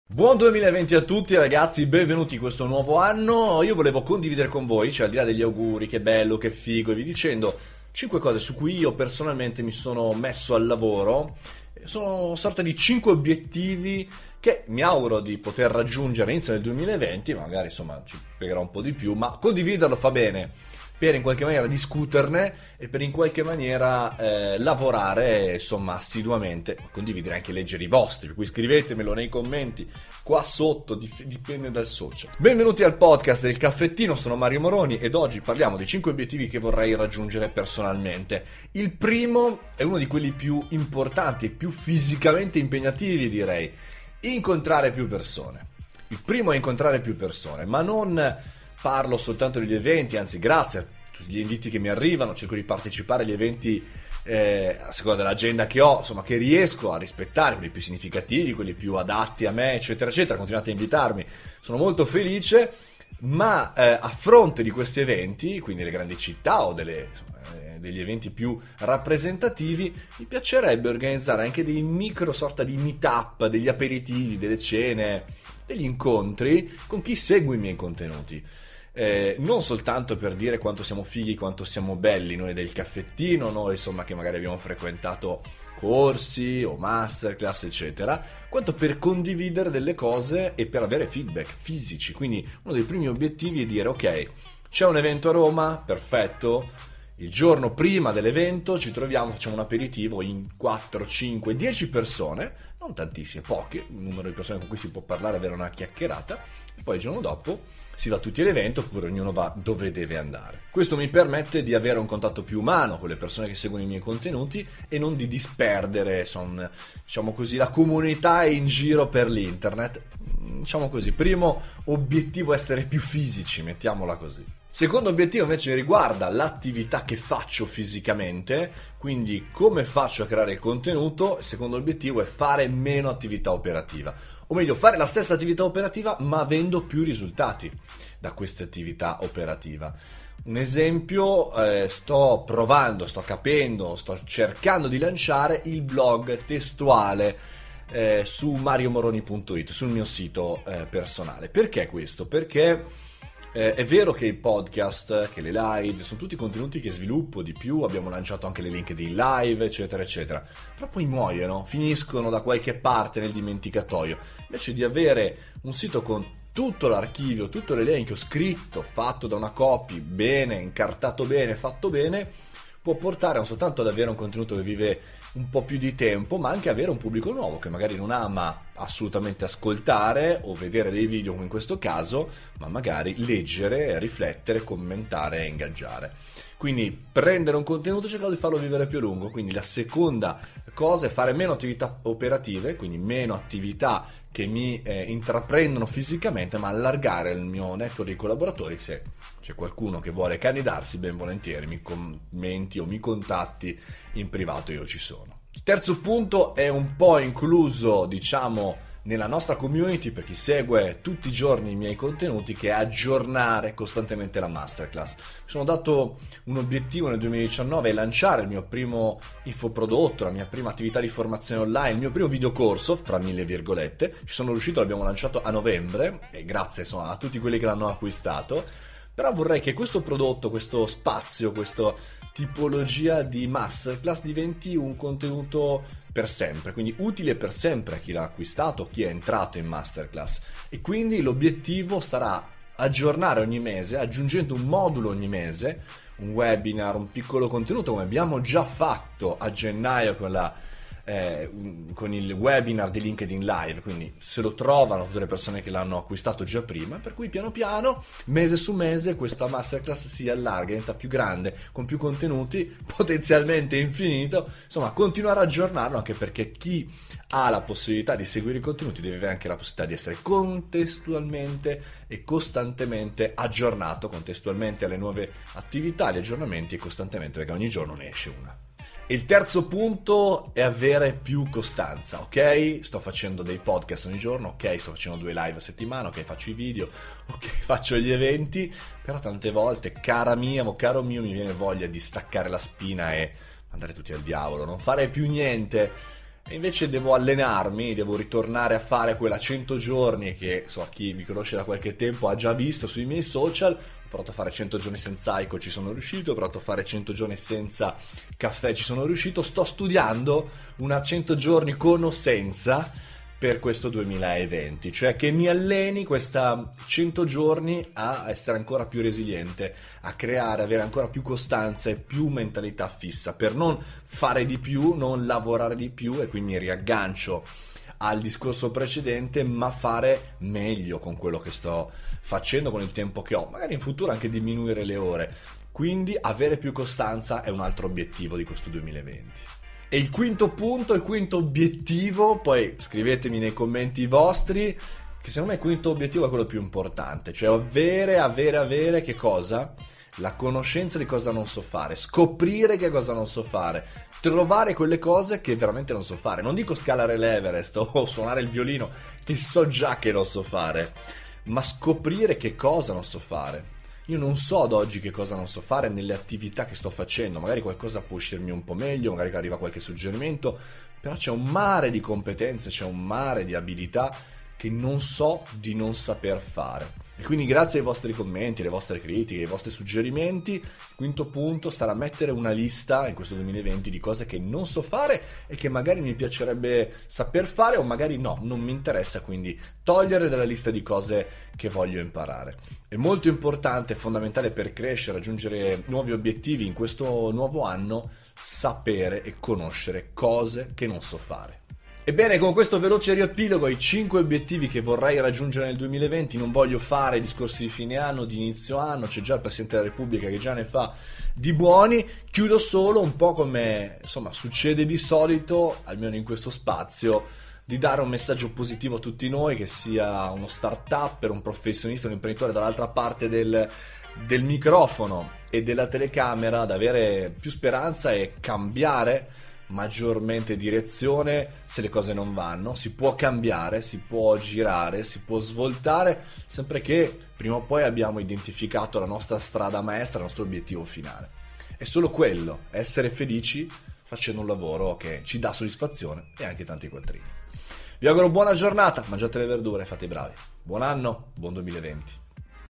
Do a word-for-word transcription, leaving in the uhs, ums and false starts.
Buon duemilaventi a tutti ragazzi, benvenuti in questo nuovo anno. Io volevo condividere con voi, cioè al di là degli auguri, che bello, che figo e vi dicendo, cinque cose su cui io personalmente mi sono messo al lavoro. Sono una sorta di cinque obiettivi che mi auguro di poter raggiungere all'inizio del duemilaventi, magari insomma ci spiegherò un po' di più, ma condividerlo fa bene per in qualche maniera discuterne e per in qualche maniera eh, lavorare insomma assiduamente, condividere anche leggere i vostri, per cui scrivetemelo nei commenti qua sotto, dif- dipende dal social. Benvenuti al podcast del caffettino, sono Mario Moroni ed oggi parliamo dei cinque obiettivi che vorrei raggiungere personalmente. Il primo è uno di quelli più importanti e più fisicamente impegnativi, direi: incontrare più persone. Il primo è incontrare più persone, ma non parlo soltanto degli eventi, anzi grazie a tutti gli inviti che mi arrivano, cerco di partecipare agli eventi eh, a seconda dell'agenda che ho, insomma che riesco a rispettare, quelli più significativi, quelli più adatti a me, eccetera eccetera. Continuate a invitarmi, sono molto felice, ma eh, a fronte di questi eventi, quindi le grandi città o delle, insomma, eh, degli eventi più rappresentativi, mi piacerebbe organizzare anche dei micro sorta di meetup, degli aperitivi, delle cene, degli incontri con chi segue i miei contenuti. Eh, non soltanto per dire quanto siamo fighi, quanto siamo belli noi del caffettino, noi insomma che magari abbiamo frequentato corsi o masterclass eccetera, quanto per condividere delle cose e per avere feedback fisici. Quindi uno dei primi obiettivi è dire: ok, c'è un evento a Roma, perfetto, il giorno prima dell'evento ci troviamo, facciamo un aperitivo in quattro, cinque, dieci persone, non tantissime, poche, il numero di persone con cui si può parlare, avere una chiacchierata, e poi il giorno dopo si va tutti all'evento oppure ognuno va dove deve andare. Questo mi permette di avere un contatto più umano con le persone che seguono i miei contenuti e non di disperdere, son, diciamo così, la comunità in giro per l'internet. Diciamo così, primo obiettivo: essere più fisici, mettiamola così. Secondo obiettivo invece riguarda l'attività che faccio fisicamente, quindi come faccio a creare il contenuto. Il secondo obiettivo è fare meno attività operativa, o meglio fare la stessa attività operativa ma avendo più risultati da questa attività operativa. Un esempio, eh, sto provando, sto capendo, sto cercando di lanciare il blog testuale eh, su mario moroni punto it, sul mio sito eh, personale. Perché questo? Perché Eh, è vero che i podcast, che le live, sono tutti contenuti che sviluppo di più, abbiamo lanciato anche le LinkedIn live, eccetera, eccetera, però poi muoiono, finiscono da qualche parte nel dimenticatoio. Invece di avere un sito con tutto l'archivio, tutto l'elenco scritto, fatto da una copy, bene, incartato bene, fatto bene, può portare non soltanto ad avere un contenuto che vive un po' più di tempo, ma anche avere un pubblico nuovo che magari non ama assolutamente ascoltare o vedere dei video come in questo caso, ma magari leggere, riflettere, commentare e ingaggiare. Quindi prendere un contenuto, cercare di farlo vivere più a lungo. Quindi la seconda cosa è fare meno attività operative, quindi meno attività che mi eh, intraprendono fisicamente, ma allargare il mio network di collaboratori. Se c'è qualcuno che vuole candidarsi, ben volentieri mi commenti o mi contatti in privato, io ci sono. Il terzo punto è un po' incluso, diciamo, nella nostra community, per chi segue tutti i giorni i miei contenuti, che è aggiornare costantemente la masterclass. Mi sono dato un obiettivo nel duemiladiciannove: lanciare il mio primo infoprodotto, la mia prima attività di formazione online, il mio primo videocorso, fra mille virgolette. Ci sono riuscito, l'abbiamo lanciato a novembre e grazie insomma a tutti quelli che l'hanno acquistato. Però vorrei che questo prodotto, questo spazio, questa tipologia di masterclass diventi un contenuto per sempre, quindi utile per sempre a chi l'ha acquistato, chi è entrato in masterclass. E quindi l'obiettivo sarà aggiornare ogni mese, aggiungendo un modulo ogni mese, un webinar, un piccolo contenuto, come abbiamo già fatto a gennaio con la Eh, con il webinar di LinkedIn Live. Quindi se lo trovano tutte le persone che l'hanno acquistato già prima, per cui piano piano, mese su mese, questa masterclass si allarga, diventa più grande, con più contenuti, potenzialmente infinito. Insomma, continuare a aggiornarlo, anche perché chi ha la possibilità di seguire i contenuti deve avere anche la possibilità di essere contestualmente e costantemente aggiornato, contestualmente alle nuove attività, agli aggiornamenti, e costantemente, perché ogni giorno ne esce una. Il terzo punto è avere più costanza, ok? Sto facendo dei podcast ogni giorno, ok? Sto facendo due live a settimana, ok? Faccio i video, ok? Faccio gli eventi, però tante volte, cara mia o caro mio, mi viene voglia di staccare la spina e andare tutti al diavolo, non fare più niente. E invece devo allenarmi, devo ritornare a fare quella cento giorni che, so, chi mi conosce da qualche tempo ha già visto sui miei social. Ho provato a fare cento giorni senza alcol, ci sono riuscito. Ho provato a fare cento giorni senza caffè, ci sono riuscito. Sto studiando una cento giorni con o senza per questo duemilaventi, cioè che mi alleni questa cento giorni a essere ancora più resiliente, a creare, avere ancora più costanza e più mentalità fissa, per non fare di più, non lavorare di più, e quindi mi riaggancio al discorso precedente, ma fare meglio con quello che sto facendo, con il tempo che ho, magari in futuro anche diminuire le ore. Quindi avere più costanza è un altro obiettivo di questo duemilaventi. E il quinto punto, il quinto obiettivo, poi scrivetemi nei commenti i vostri, che secondo me il quinto obiettivo è quello più importante, cioè avere, avere, avere che cosa? La conoscenza di cosa non so fare, scoprire che cosa non so fare, trovare quelle cose che veramente non so fare. Non dico scalare l'Everest o suonare il violino, che so già che non so fare, ma scoprire che cosa non so fare. Io non so ad oggi che cosa non so fare nelle attività che sto facendo, magari qualcosa può uscirmi un po' meglio, magari arriva qualche suggerimento, però c'è un mare di competenze, c'è un mare di abilità che non so di non saper fare. E quindi grazie ai vostri commenti, alle vostre critiche, ai vostri suggerimenti, il quinto punto sarà mettere una lista in questo duemilaventi di cose che non so fare e che magari mi piacerebbe saper fare, o magari no, non mi interessa, quindi togliere dalla lista di cose che voglio imparare. È molto importante, fondamentale per crescere, raggiungere nuovi obiettivi in questo nuovo anno, sapere e conoscere cose che non so fare. Ebbene, con questo veloce riepilogo ai cinque obiettivi che vorrei raggiungere nel duemilaventi, non voglio fare discorsi di fine anno, di inizio anno, c'è già il Presidente della Repubblica che già ne fa di buoni. Chiudo solo un po' come, insomma, succede di solito, almeno in questo spazio, di dare un messaggio positivo a tutti noi, che sia uno start-up, un professionista, un imprenditore dall'altra parte del, del microfono e della telecamera, ad avere più speranza e cambiare maggiormente direzione se le cose non vanno. Si può cambiare, si può girare, si può svoltare, sempre che prima o poi abbiamo identificato la nostra strada maestra, il nostro obiettivo finale. È solo quello, essere felici facendo un lavoro che ci dà soddisfazione e anche tanti quattrini. Vi auguro buona giornata, mangiate le verdure, fate i bravi. Buon anno, buon duemilaventi.